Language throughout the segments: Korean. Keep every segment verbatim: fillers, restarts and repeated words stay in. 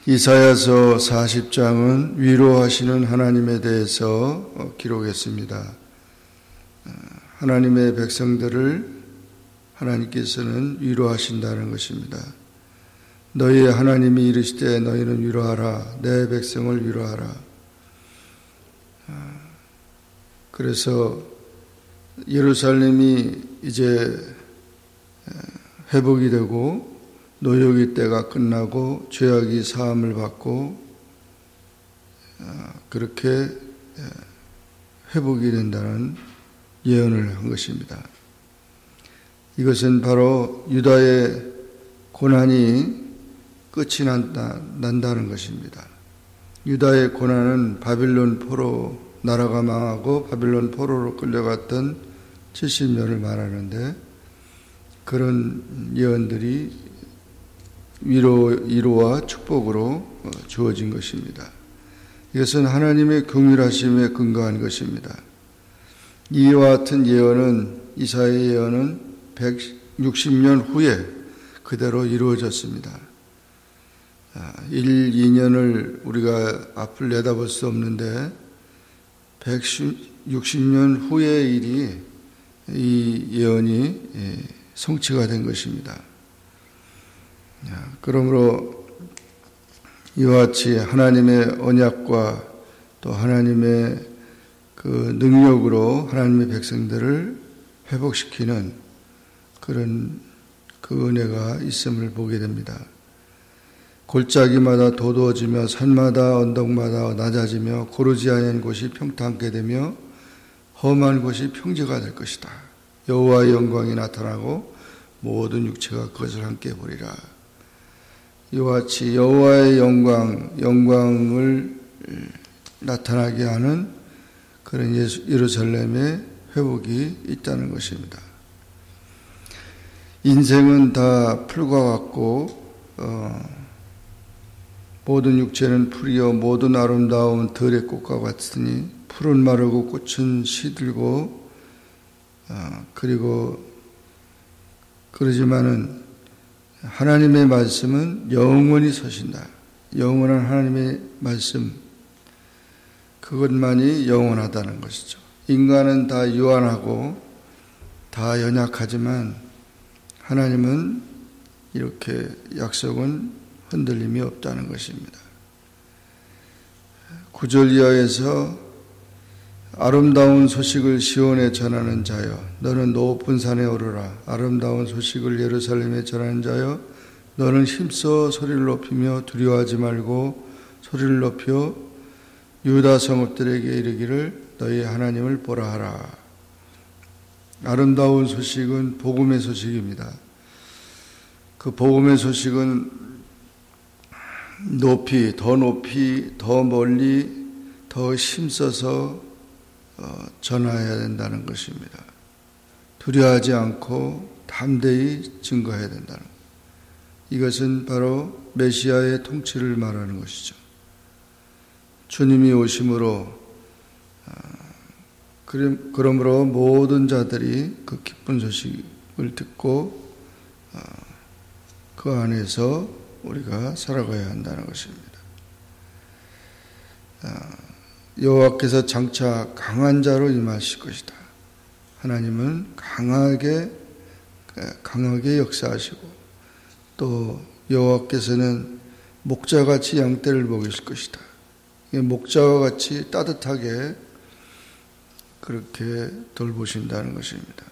이사야서 사십 장은 위로하시는 하나님에 대해서 기록했습니다. 하나님의 백성들을 하나님께서는 위로하신다는 것입니다. 너희의 하나님이 이르시되 너희는 위로하라. 내 백성을 위로하라. 그래서 예루살렘이 이제 회복이 되고 노역의 때가 끝나고 죄악이 사함을 받고 그렇게 회복이 된다는 예언을 한 것입니다. 이것은 바로 유다의 고난이 끝이 난다, 난다는 것입니다. 유다의 고난은 바빌론 포로, 나라가 망하고 바빌론 포로로 끌려갔던 칠십 년을 말하는데 그런 예언들이 위로, 위로와 축복으로 주어진 것입니다. 이것은 하나님의 긍휼하심에 근거한 것입니다. 이와 같은 예언은, 이사야의 예언은 백육십 년 후에 그대로 이루어졌습니다. 일, 이 년을 우리가 앞을 내다볼 수 없는데 백육십 년 후의 일이 이 예언이 성취가 된 것입니다. 그러므로 이와 같이 하나님의 언약과 또 하나님의 그 능력으로 하나님의 백성들을 회복시키는 그런 그 은혜가 있음을 보게 됩니다. 골짜기마다 도두어지며 산마다 언덕마다 낮아지며 고르지 아니한 곳이 평탄하게 되며 험한 곳이 평지가 될 것이다. 여호와의 영광이 나타나고 모든 육체가 그것을 함께 보리라. 이와 같이 여호와의 영광, 영광을 나타나게 하는 그런 예루살렘의 회복이 있다는 것입니다. 인생은 다 풀과 같고 어, 모든 육체는 풀이요 모든 아름다운 들의 꽃과 같으니 풀은 마르고 꽃은 시들고 어, 그리고 그러지만은 하나님의 말씀은 영원히 서신다. 영원한 하나님의 말씀, 그것만이 영원하다는 것이죠. 인간은 다 유한하고 다 연약하지만 하나님은 이렇게 약속은 흔들림이 없다는 것입니다. 구 절 이하에서 아름다운 소식을 시온에 전하는 자여 너는 높은 산에 오르라. 아름다운 소식을 예루살렘에 전하는 자여 너는 힘써 소리를 높이며 두려워하지 말고 소리를 높여 유다 성읍들에게 이르기를 너희 하나님을 보라 하라. 아름다운 소식은 복음의 소식입니다. 그 복음의 소식은 높이, 더 높이, 더 멀리, 더 힘써서 전해야 된다는 것입니다. 두려워하지 않고 담대히 증거해야 된다는 것. 이것은 바로 메시아의 통치를 말하는 것이죠. 주님이 오심으로 그러므로 모든 자들이 그 기쁜 소식을 듣고 그 안에서 우리가 살아가야 한다는 것입니다. 여호와께서 장차 강한 자로 임하실 것이다. 하나님은 강하게 강하게 역사하시고 또 여호와께서는 목자같이 양떼를 먹이실 것이다. 목자와 같이 따뜻하게 그렇게 돌보신다는 것입니다.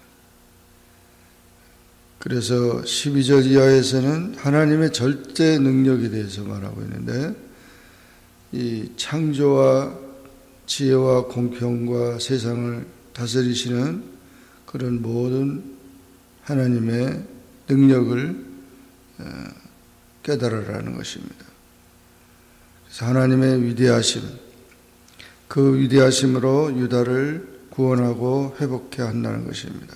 그래서 십이 절 이하에서는 하나님의 절대 능력에 대해서 말하고 있는데 이 창조와 지혜와 공평과 세상을 다스리시는 그런 모든 하나님의 능력을 깨달으라는 것입니다. 그래서 하나님의 위대하심, 그 위대하심으로 유다를 구원하고 회복해 한다는 것입니다.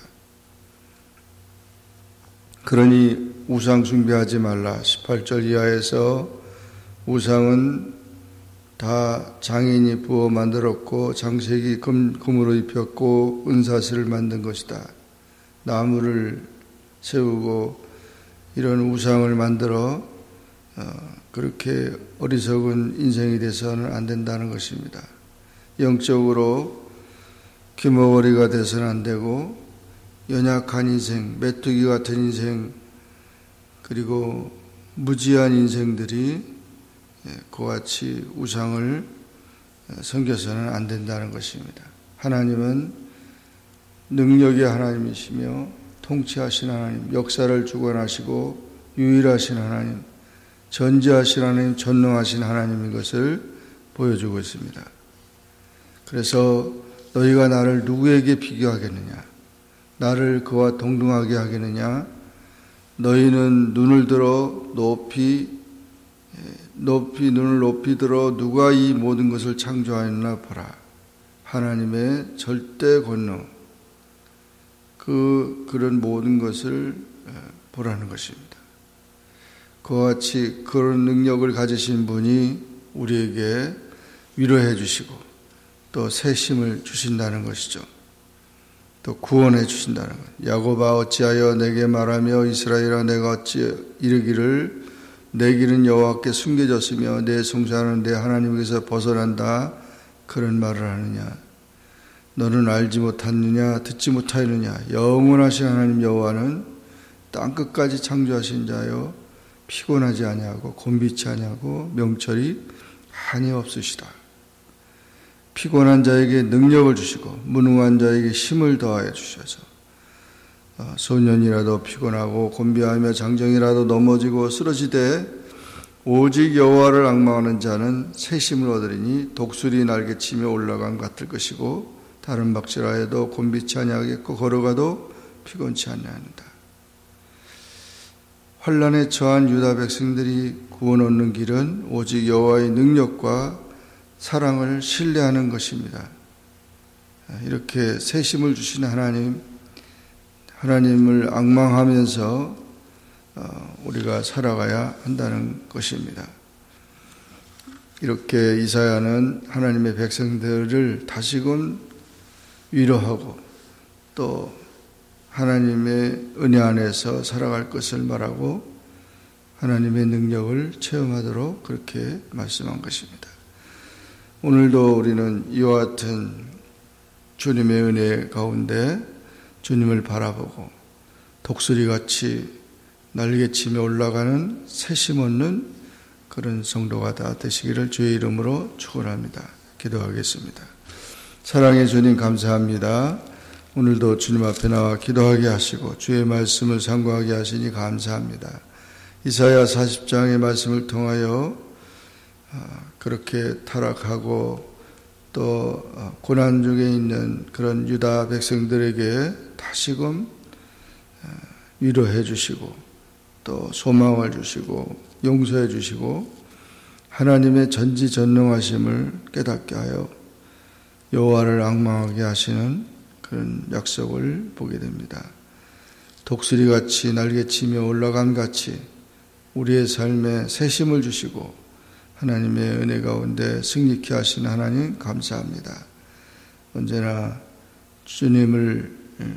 그러니 우상 숭배하지 말라. 십팔 절 이하에서 우상은 다 장인이 부어 만들었고 장식이 금, 금으로 입혔고 은사슬을 만든 것이다. 나무를 세우고 이런 우상을 만들어 그렇게 어리석은 인생이 돼서는 안 된다는 것입니다. 영적으로 귀머거리가 돼서는 안 되고 연약한 인생, 메뚜기 같은 인생, 그리고 무지한 인생들이 그와 같이 우상을 섬겨서는 안 된다는 것입니다. 하나님은 능력의 하나님이시며 통치하신 하나님, 역사를 주관하시고 유일하신 하나님, 전지하신 하나님, 전능하신 하나님인 것을 보여주고 있습니다. 그래서 너희가 나를 누구에게 비교하겠느냐? 나를 그와 동등하게 하겠느냐? 너희는 눈을 들어 높이 높이 눈을 높이 들어 누가 이 모든 것을 창조하였나 보라. 하나님의 절대 권능, 그 그런 모든 것을 보라는 것입니다. 그와 같이 그런 능력을 가지신 분이 우리에게 위로해 주시고 또 새 힘을 주신다는 것이죠. 또 구원해 주신다는 것. 야곱아 어찌하여 내게 말하며 이스라엘아 내가 어찌 이르기를 내 길은 여호와께 숨겨졌으며 내 송사는 내 하나님께서 벗어난다 그런 말을 하느냐. 너는 알지 못하느냐 듣지 못하느냐. 영원하신 하나님 여호와는 땅끝까지 창조하신 자여 피곤하지 아니하고 곤비치 아니하고 명철이 한이 없으시다. 피곤한 자에게 능력을 주시고 무능한 자에게 힘을 더하여 주셔서 소년이라도 피곤하고 곤비하며 장정이라도 넘어지고 쓰러지되 오직 여호와를 앙망하는 자는 새 힘을 얻으리니 독수리 날개치며 올라간 같을 것이고 다른 박질하여도 곤비치 아니하겠고 걸어가도 피곤치 아니하는다. 환난에 처한 유다 백성들이 구원 얻는 길은 오직 여호와의 능력과 사랑을 신뢰하는 것입니다. 이렇게 새 힘을 주시는 하나님, 하나님을 앙망하면서 우리가 살아가야 한다는 것입니다. 이렇게 이사야는 하나님의 백성들을 다시금 위로하고 또 하나님의 은혜 안에서 살아갈 것을 말하고 하나님의 능력을 체험하도록 그렇게 말씀한 것입니다. 오늘도 우리는 이와 같은 주님의 은혜 가운데 주님을 바라보고 독수리같이 날개치며 올라가는 새심 얻는 그런 성도가 다 되시기를 주의 이름으로 축원합니다. 기도하겠습니다. 사랑의 주님 감사합니다. 오늘도 주님 앞에 나와 기도하게 하시고 주의 말씀을 상고하게 하시니 감사합니다. 이사야 사십 장의 말씀을 통하여 그렇게 타락하고 또 고난 중에 있는 그런 유다 백성들에게 다시금 위로해 주시고 또 소망을 주시고 용서해 주시고 하나님의 전지전능하심을 깨닫게 하여 여호와를 앙망하게 하시는 그런 약속을 보게 됩니다. 독수리같이 날개치며 올라감같이 우리의 삶에 새 힘을 주시고 하나님의 은혜 가운데 승리케 하시는 하나님 감사합니다. 언제나 주님을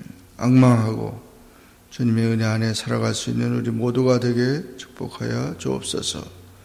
앙망하고 주님의 은혜 안에 살아갈 수 있는 우리 모두가 되게 축복하여 주옵소서.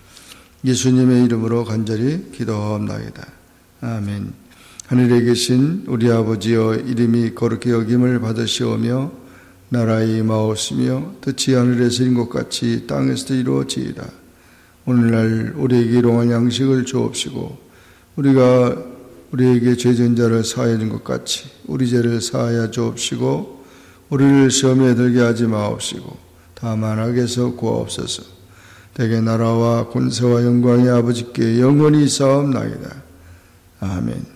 예수님의 이름으로 간절히 기도하옵나이다. 아멘. 하늘에 계신 우리 아버지여 이름이 거룩히 여김을 받으시오며 나라의 임하옵시며 뜻이 하늘에서 이룬 것 같이 땅에서도 이루어지이다. 오늘날 우리에게 일용할 양식을 주옵시고 우리가 우리에게 죄진 자를 사하여 준 것 같이 우리 죄를 사하여 주옵시고 우리를 시험에 들게 하지 마옵시고 다만 악에서 구하옵소서. 대개 나라와 권세와 영광이 아버지께 영원히 있사옵나이다. 아멘.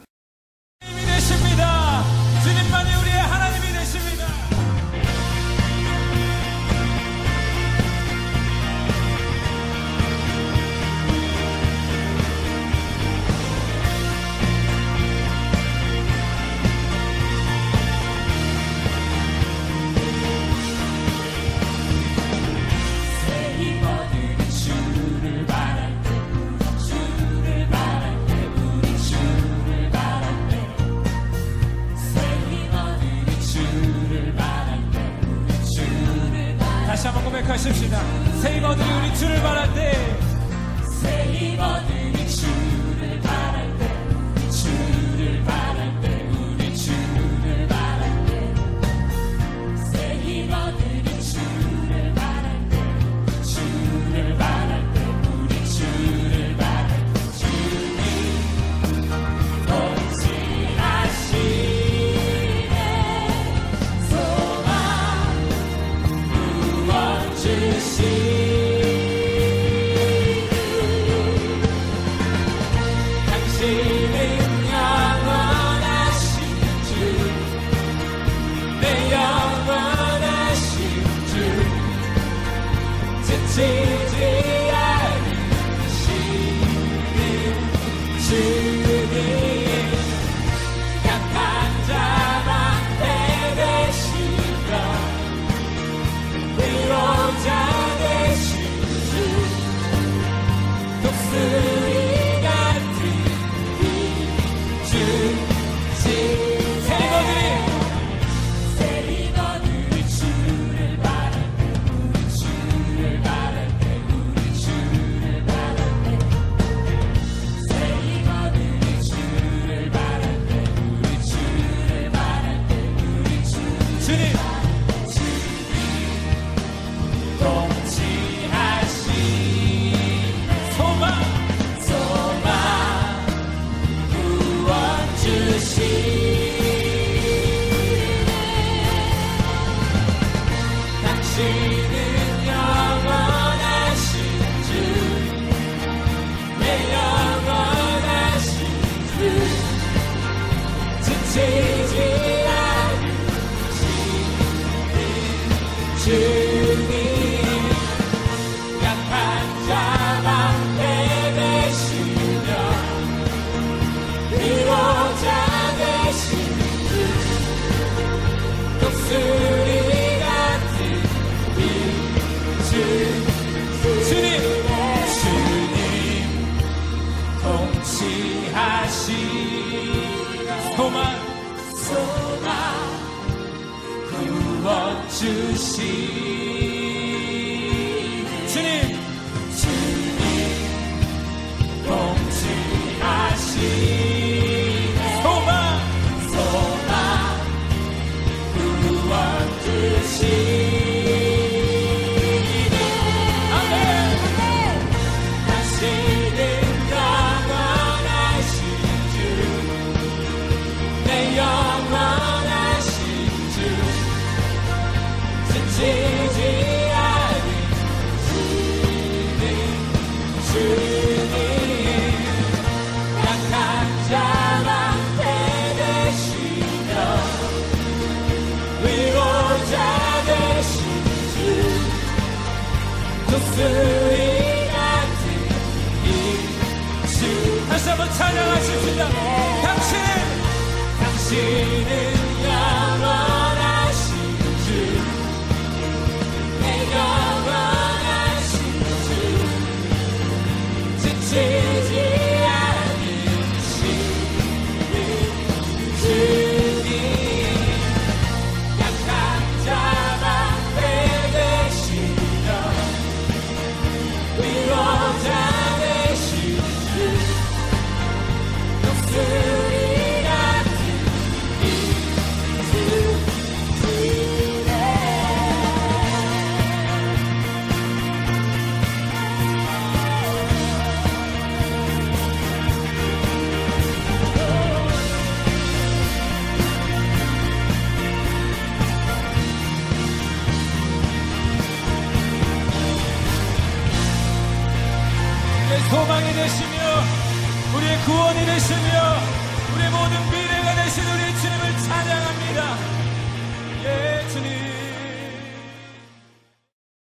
주를 바랄 때 우리 주를 바랄 때 당신은 영원하신 주, 내 영원하신 주, 지치지 주님, 약한 자만 대되시며 위로자 되신 주, 독수리 같은 이 주, 새 리버들이 주를 바랄 때, 우리 주를 바랄 때, 우리 주를 바랄 때, 주님, 통치하신 소망, 소망, 구원 주시네. 당신은 영원하신 주, 내 영원하신 주, 지치지 주님, 약한 자만 대되시며 위로자 되신 주, 독수리 같은 이 주, 주님, 주님, 통치하신 소망, 소망, 구원 주시. 주님, 주님, 통치하신 소망, 소망, 구원 주시. 아멘. 당신은 영원하신 주, 내 영원하신 주, 지치지 않은 주님, 주님, 약한 자만 대되시며 위로자 되신 주, 독수리 같은 이 주. 다시 한번 찬양하십시다. 당신은, 당신은 영원하신 주, 내 영원하신 주, 지치지 않으시는 주님, 약한 자만 대되시며 위로자 되신 주, 독수리 같은 이 주, 주네. 우리의 소망이 되시며 우리의 구원이 되시며 우리의 모든 미래가 되신 우리 주님을 찬양합니다. 예, 주님.